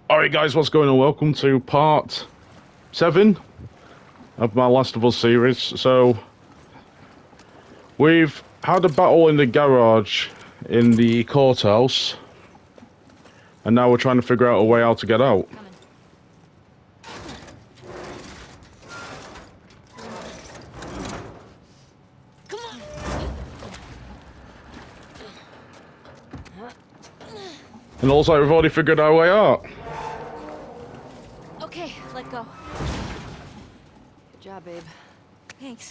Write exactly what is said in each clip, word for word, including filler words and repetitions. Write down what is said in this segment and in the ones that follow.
Alright guys, what's going on? Welcome to part seven of my Last of Us series. So, we've had a battle in the garage in the courthouse, and now we're trying to figure out a way out to get out. Come on. And also, we've already figured our way out. Okay, let go. Good job, babe. Thanks.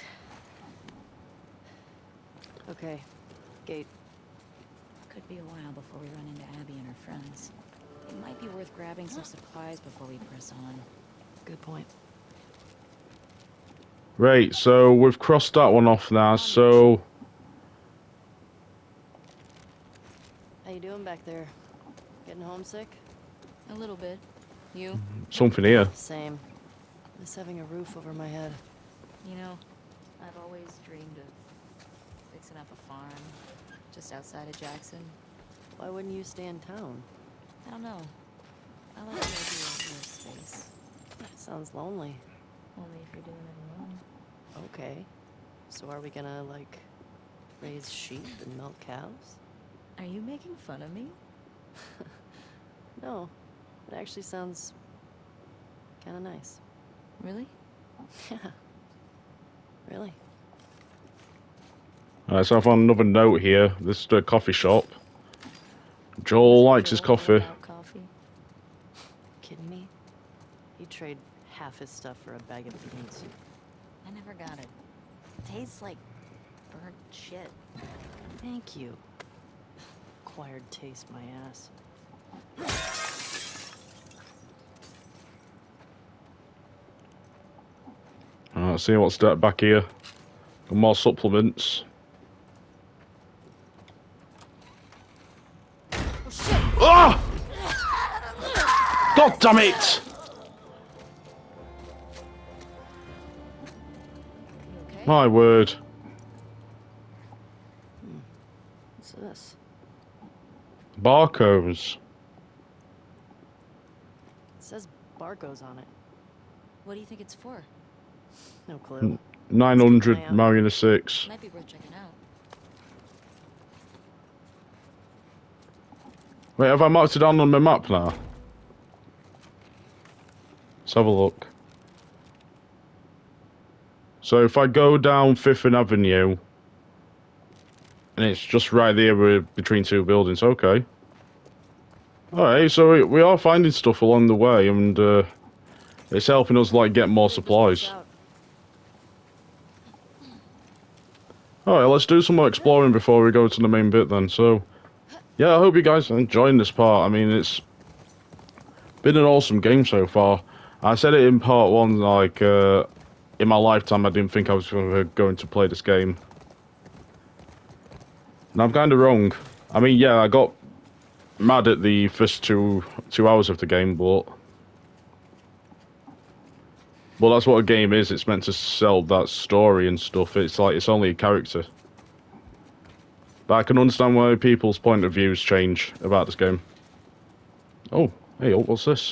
Okay, gate. Could be a while before we run into Abby and her friends. It might be worth grabbing some supplies before we press on. Good point. Right, so we've crossed that one off now, so... How you doing back there? Getting homesick? A little bit. You? Something here. Same. Miss having a roof over my head. You know, I've always dreamed of fixing up a farm just outside of Jackson. Why wouldn't you stay in town? I don't know. I like the idea of more space. Sounds lonely. Only if you're doing it alone. Okay. So are we gonna, like, raise sheep and milk cows? Are you making fun of me? No. It actually sounds kind of nice. Really? Yeah. Really. Alright, so I found another note here. This is the coffee shop. Joel likes his coffee. coffee. Kidding me? He'd trade half his stuff for a bag of beans. I never got it. It tastes like burnt shit. Thank you. Acquired taste, my ass. Alright, see what's that back here. Got more supplements. Oh shit! Ah! God damn it! You okay? My word. Hmm. What's this? Barcodes. It says barcodes on it. What do you think it's for? No clue. nine hundred, Marina six. Might be worth checking out. Wait, have I marked it down on my map now? Let's have a look. So if I go down Fifth Avenue, and it's just right there between two buildings, okay. Alright, so we, we are finding stuff along the way, and uh, it's helping us, like, get more supplies. Alright, let's do some more exploring before we go to the main bit then. So, yeah, I hope you guys are enjoying this part. I mean, it's been an awesome game so far. I said it in part one, like, uh, in my lifetime I didn't think I was going to play this game. And I'm kind of wrong. I mean, yeah, I got mad at the first two, two hours of the game, but... Well, that's what a game is. It's meant to sell that story and stuff. It's like, it's only a character. But I can understand why people's point of views change about this game. Oh, hey, oh, what's this?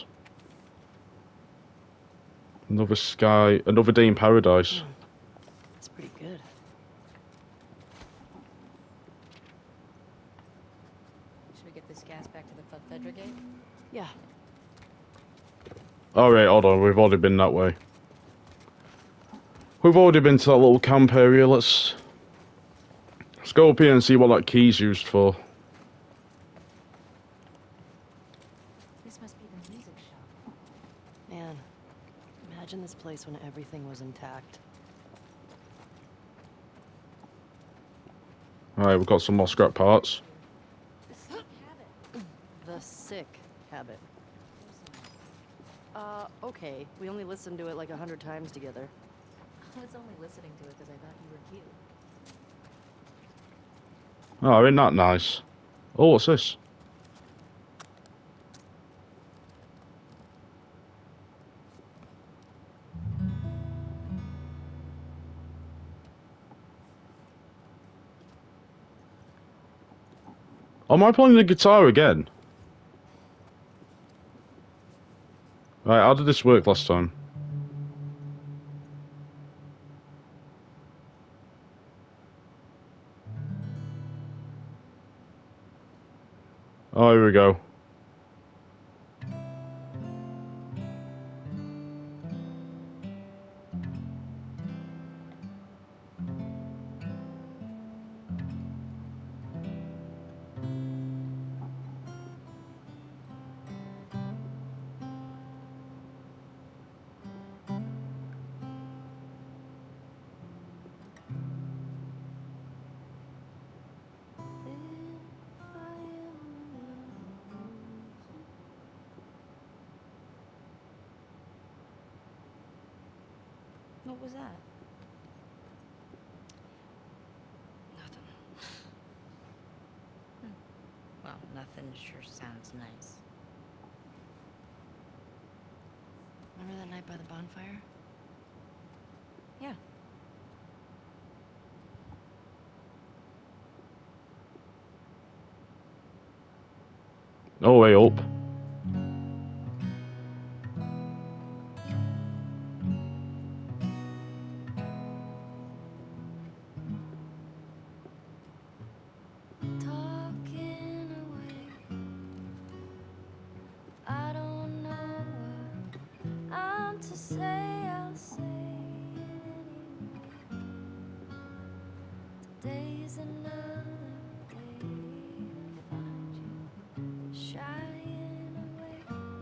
Another sky, another day in paradise. That's pretty good. Should we get this gas back to the Fedra gate? Yeah. Alright, hold on, we've already been that way. We've already been to that little camp area. Let's let's go up here and see what that key's used for. This must be the music shop. Man, imagine this place when everything was intact. Alright, we've got some more scrap parts. The sick habit. The sick habit. Uh, okay. We only listened to it like a hundred times together. I was only listening to it because I thought you were cute. Oh, isn't that nice? Oh, what's this? Am I playing the guitar again? Right, how did this work last time? Oh, here we go. What was that? Nothing. Hmm. Well, nothing sure sounds nice. Remember that night by the bonfire? Yeah. Oh, way up. Talking away. I don't know what I'm to say. I'll say it anyway. Today's another day to find you shying away.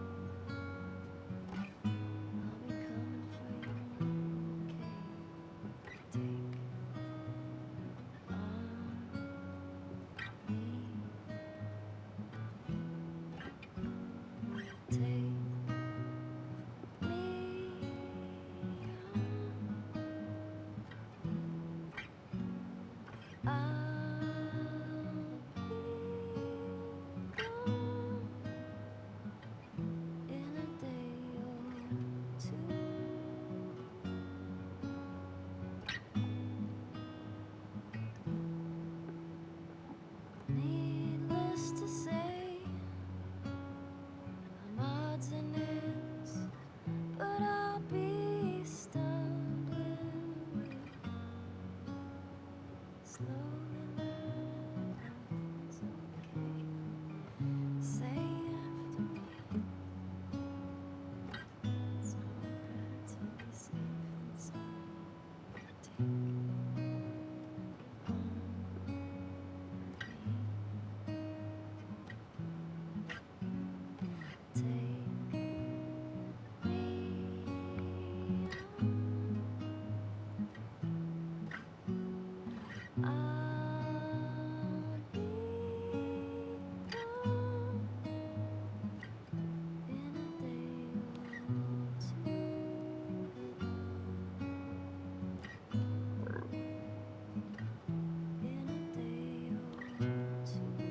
I'll be coming for you, okay? Take on me. Take me on. I'll be gone in a day or two. Needless to say, I'm odds and ends, but I'll be stumbling away, slowly learning it's okay. Say after me, it's alright to be safe and sound. Take on me. Take me on. I'll be gone in a day or two. In a day or two.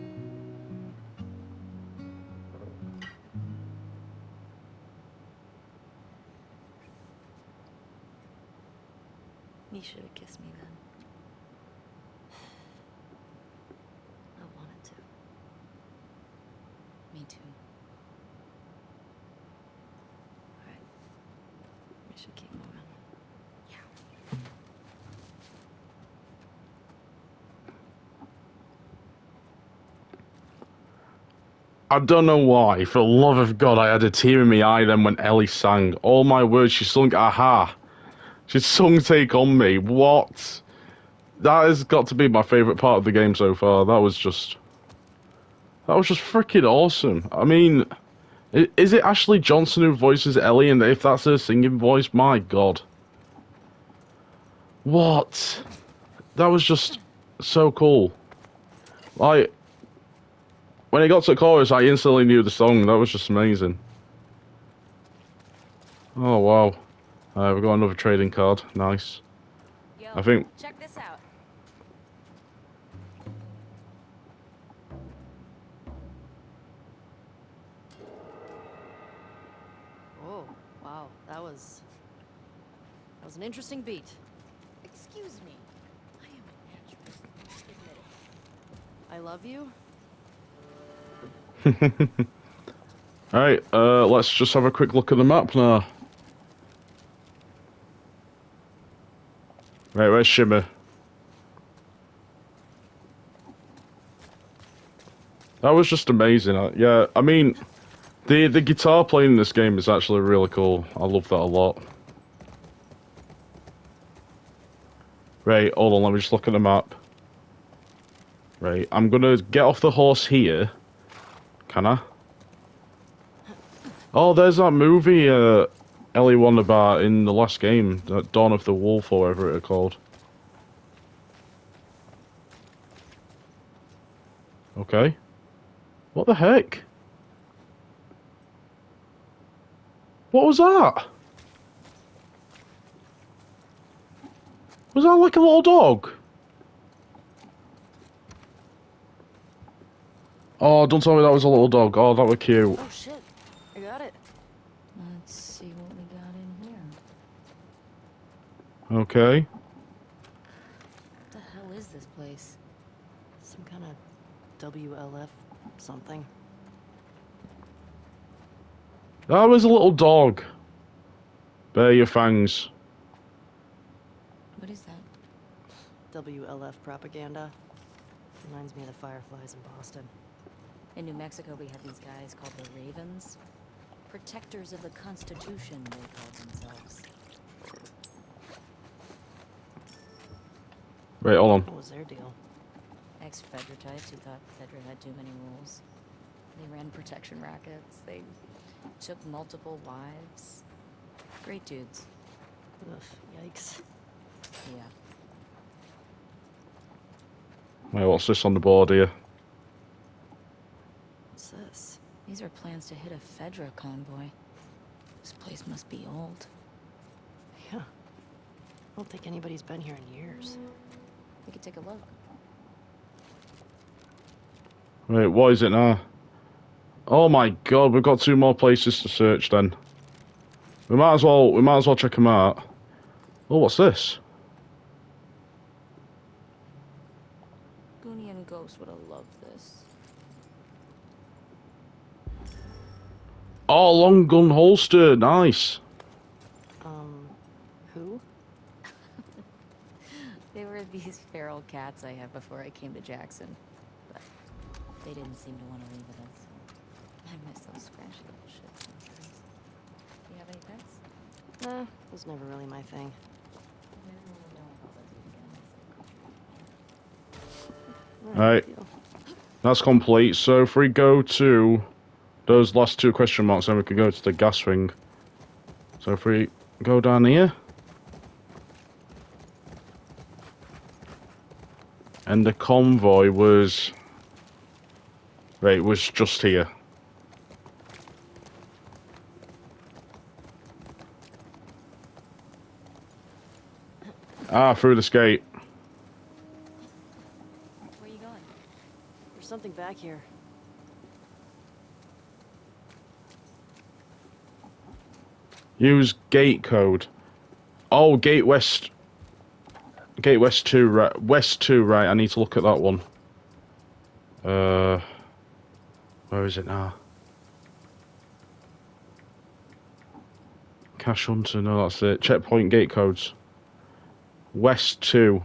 You should have kissed me then. I wanted to. Me too. Alright. We should keep moving. I don't know why, for the love of God, I had a tear in my eye then when Ellie sang. All my words, she sung Aha. She sung Take On Me. What? That has got to be my favourite part of the game so far. That was just... That was just freaking awesome. I mean, i- is it Ashley Johnson who voices Ellie? And if that's her singing voice, my God. What? That was just so cool. Like, when it got to the chorus, I instantly knew the song. That was just amazing. Oh, wow. Uh, we've got another trading card. Nice. Yo, I think... check this out. Oh, wow. That was... That was an interesting beat. Excuse me. I am a naturalist. Admit it. I love you. Alright, uh, let's just have a quick look at the map now. Right, where's Shimmer? That was just amazing. Uh, yeah, I mean, the the guitar playing in this game is actually really cool. I love that a lot. Right, hold on, let me just look at the map. Right, I'm gonna get off the horse here. Can I? Oh, there's that movie uh, Ellie won about in the last game, that Dawn of the Wolf or whatever it was called. Okay. What the heck? What was that? Was that like a little dog? Oh, don't tell me that was a little dog. Oh, that was cute. Oh shit! I got it. Let's see what we got in here. Okay. What the hell is this place? Some kind of W L F something. That was a little dog. Bare your fangs. What is that? W L F propaganda. Reminds me of the Fireflies in Boston. In New Mexico, we have these guys called the Ravens. Protectors of the Constitution, they call themselves. Wait, hold on. What was their deal? Ex-Fedra types who thought Fedra had too many rules. They ran protection rackets. They took multiple wives. Great dudes. Ugh, yikes. Yeah. Wait, what's this on the board here? What's this? These are plans to hit a Fedra convoy. This place must be old. Yeah. I don't think anybody's been here in years. We could take a look. Wait, what is it now? Oh my god, we've got two more places to search then. We might as well, we might as well check them out. Oh, what's this? Goonie and Ghost would have loved this. Oh, long gun holster, nice. Um, who? They were these feral cats I had before I came to Jackson. But they didn't seem to want to leave with us. I miss those scratchy little shits sometimes. Do you have any pets? Nah, was never really my thing. Alright, that's complete. So if we go to those last two question marks, then we can go to the gas ring. So if we go down here. And the convoy was... Right, it was just here. Ah, through this gate. Where are you going? There's something back here. Use gate code. Oh, gate west. Gate west two, right? West two, right? I need to look at that one. Uh, where is it now? Cash Hunter, no, that's it. Checkpoint gate codes. West two.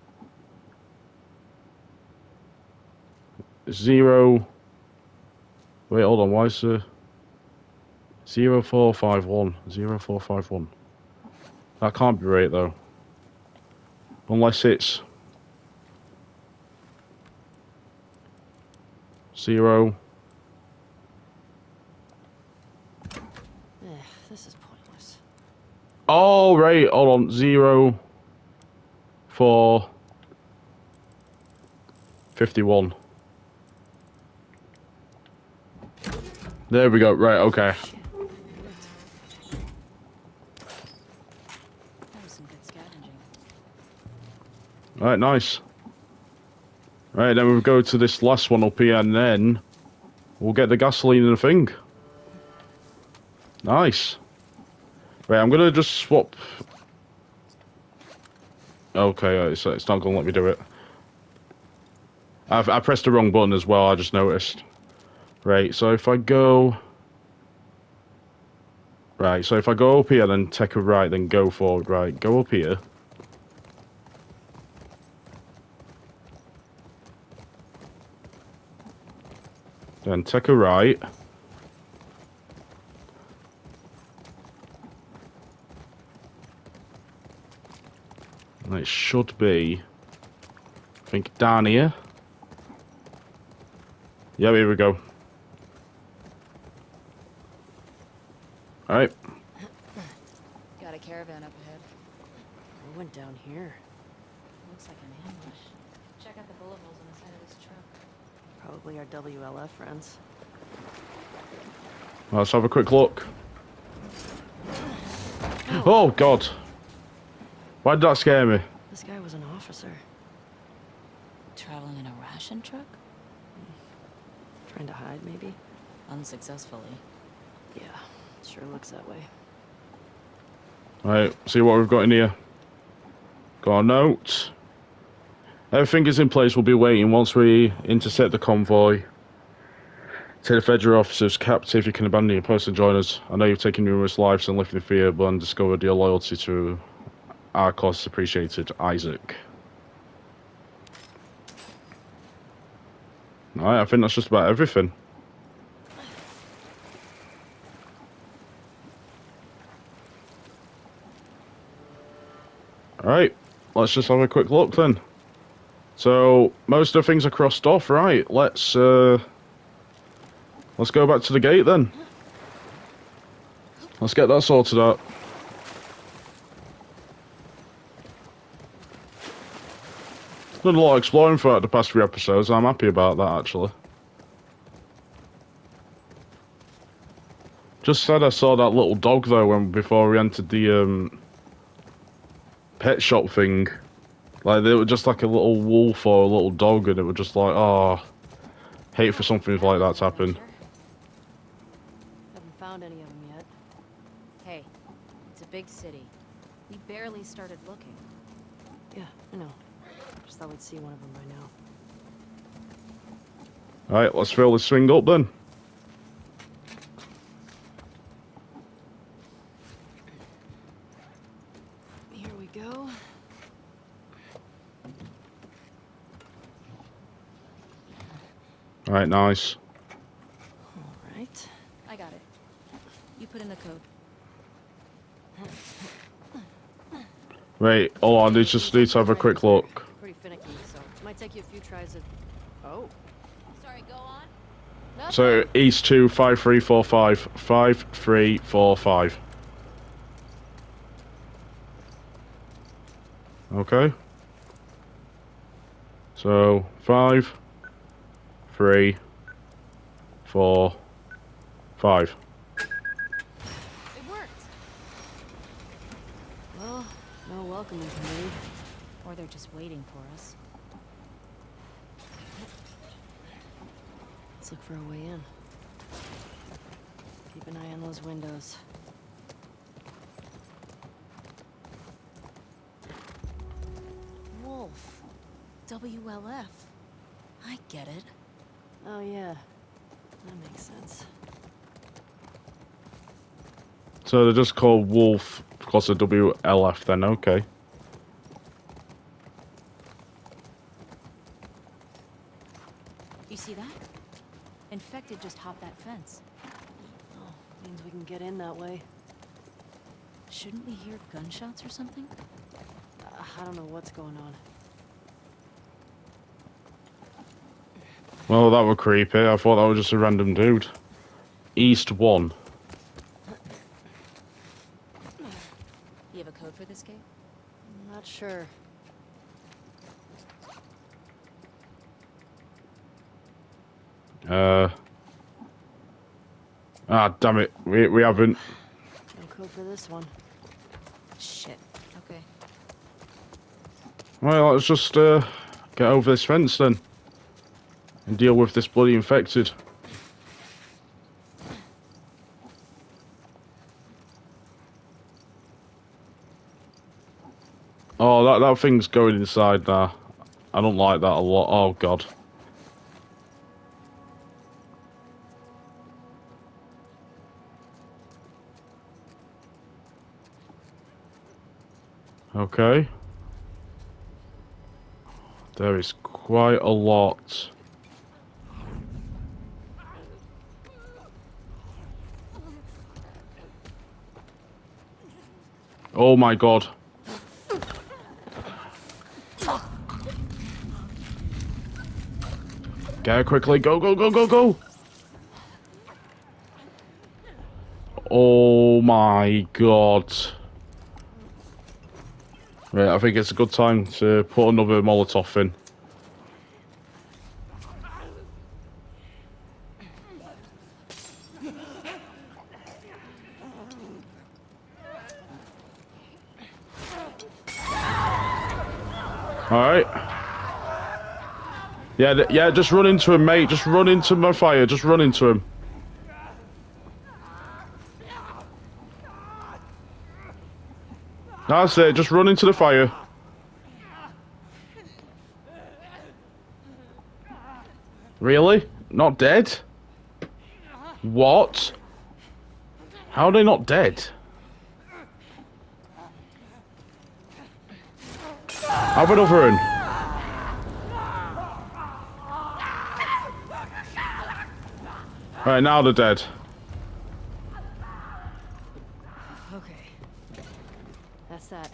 Zero. Wait, hold on. Why is there zero four five one? Zero four five one. That can't be right though. Unless it's zero. Eh, this is pointless. Oh right, hold on. Zero four fifty one. There we go. Right, okay. Shit. That was some good scavenging. Right, nice. Right, then we'll go to this last one up here, and then we'll get the gasoline and the thing. Nice. Right, I'm gonna just swap. Okay, it's, it's not gonna let me do it. I've I pressed the wrong button as well. I just noticed. Right, so if I go Right, so if I go up here, then take a right, then go forward. Right, go up here. Then take a right. And it should be, I think, down here. Yeah, here we go. Alright. Got a caravan up ahead. We went down here. Looks like an ambush. Check out the bullet holes on the side of this truck. Probably our W L F friends. Let's have a quick look. Oh, God. Why did that scare me? This guy was an officer. Traveling in a ration truck? Trying to hide, maybe? Unsuccessfully. Yeah, sure looks that way. Right, see what we've got in here. Got a note. Everything is in place. We'll be waiting once we intercept the convoy. Take the federal officers captive. You can abandon your post and join us. I know you've taken numerous lives and lived in fear, but undiscovered your loyalty to our cause is appreciated. Isaac. Alright, I think that's just about everything. Alright, let's just have a quick look then. So, most of the things are crossed off, right? Let's, uh... Let's go back to the gate then. Let's get that sorted out. Done a lot of exploring throughout the past few episodes. I'm happy about that, actually. Just said I saw that little dog though when before we entered the um, pet shop thing. Like they were just like a little wolf or a little dog, and it was just like, oh, hate for something like that to happen. Haven't found any of them yet. Hey, it's a big city. We barely started looking. Yeah, I know. Just thought we'd see one of them by now. Alright, let's fill this thing up then. Here we go. Alright, nice. All right. I got it. You put in the code. Wait, hold on, I just need to have a quick look. Pretty finicky, so it might take you a few tries of. Oh. Sorry, go on. Nothing. So, east two, five three four five. five three four five. Okay. So, five, three, four, five. It worked. Well, no welcoming committee. Or they're just waiting for us. Let's look for a way in. Keep an eye on those windows. Wolf. W L F. I get it. Oh yeah, that makes sense. So they're just called Wolf because of W L F then, okay. You see that? Infected just hopped that fence. Oh, means we can get in that way. Shouldn't we hear gunshots or something? Uh, I don't know what's going on. Well, that was creepy. I thought that was just a random dude. East one. You have a code for this gate? I'm not sure. Uh. Ah, damn it. We, we haven't. No code for this one. Shit. Okay. Well, let's just uh, get over this fence then. And deal with this bloody infected. Oh, that, that thing's going inside now. I don't like that a lot. Oh, God. Okay. There is quite a lot. Oh my god. Get her quickly. Go, go, go, go, go. Oh my god. Right, I think it's a good time to put another Molotov in. Alright. Yeah, yeah, just run into him, mate. Just run into my fire. Just run into him. That's it. Just run into the fire. Really? Not dead? What? How are they not dead? Have another one. Right, now they're dead. Okay. That's that.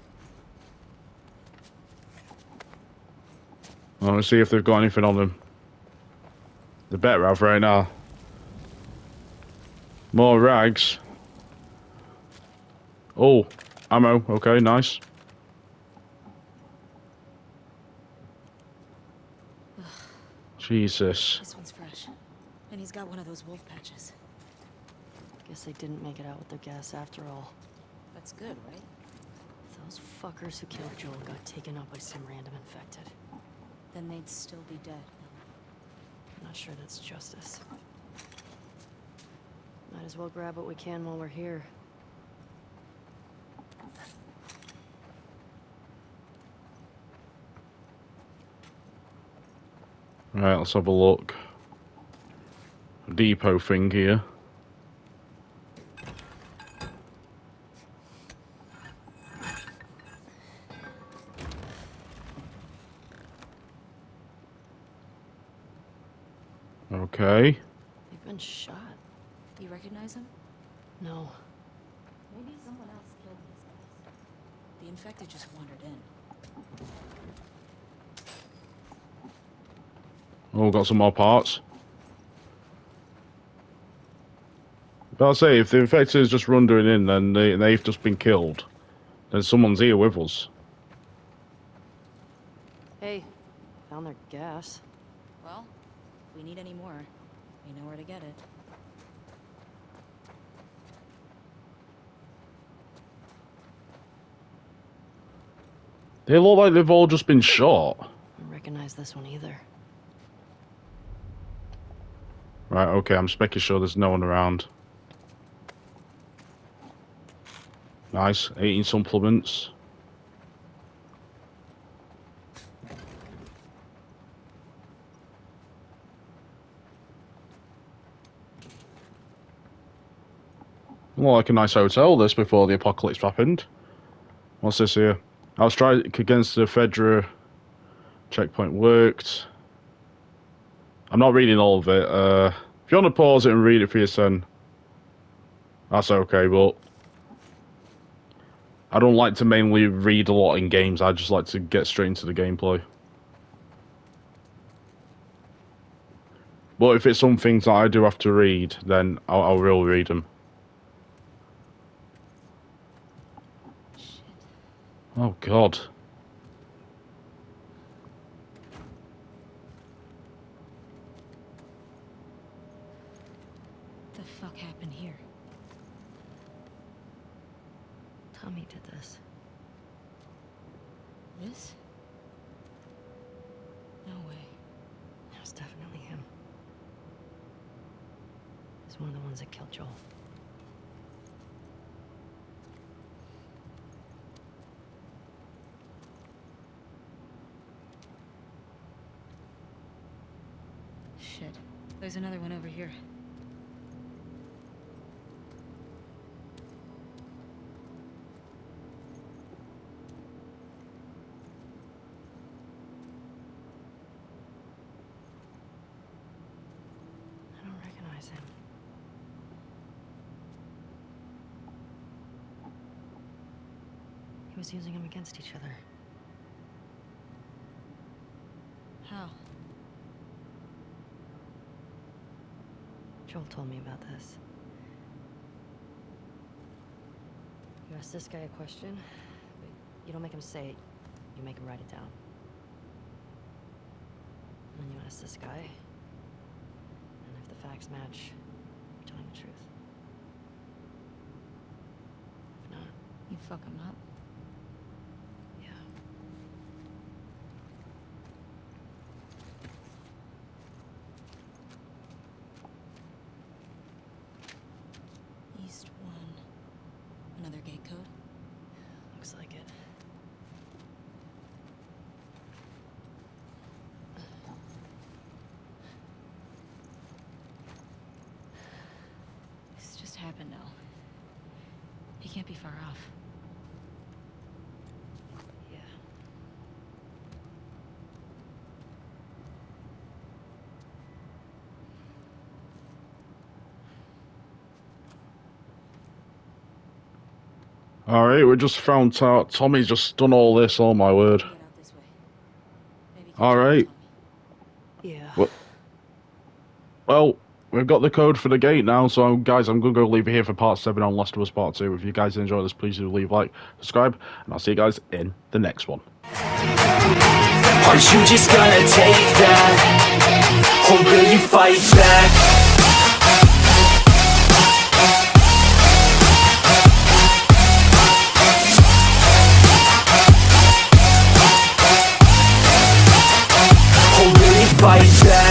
Let me see if they've got anything on them. They better have right now. More rags. Oh, ammo. Okay, nice. Jesus. This one's fresh. And he's got one of those wolf patches. Guess they didn't make it out with their gas after all. That's good, right? Those fuckers who killed Joel got taken out by some random infected. Then they'd still be dead. I'm not sure that's justice. Might as well grab what we can while we're here. Right, let's have a look. Depot thing here. Okay. They've been shot. Do you recognize him? No. Maybe someone else killed these guys. The infected just wandered in. Oh, got some more parts. But I'll say, if the infected is just wandering in, then they, they've just been killed. Then someone's here with us. Hey, found their gas. Well, if we need any more, we know where to get it. They look like they've all just been shot. I don't recognize this one either. Right, okay, I'm just making sure there's no one around. Nice, eighteen supplements. More like a nice hotel, this, before the apocalypse happened. What's this here? Our strike against the Fedra checkpoint worked. I'm not reading all of it. Uh, if you want to pause it and read it for your son, that's okay, but I don't like to mainly read a lot in games. I just like to get straight into the gameplay. But if it's some things that I do have to read, then I'll, I will read them. Shit. Oh, God. What the fuck happened here? Tommy did this. This? No way. It was definitely him. He's one of the ones that killed Joel. Shit. There's another one over here. was using them against each other. How? Joel told me about this. You ask this guy a question, but you don't make him say it, you make him write it down. And then you ask this guy, and if the facts match, you're telling the truth. If not, You fuck him up? yeah. East one. Another gate code? Looks like it. This just happened now. He can't be far off. Yeah. Alright, we just found out Tommy's just done all this, oh my word. Get out this way. Maybe All right. Yeah. What? Well, we've got the code for the gate now, so guys, I'm going to go leave it here for part seven on Last of Us Part two. If you guys enjoyed this, please do leave a like, subscribe, and I'll see you guys in the next one. Are you just gonna take that? Or will you fight back? Or will you fight back?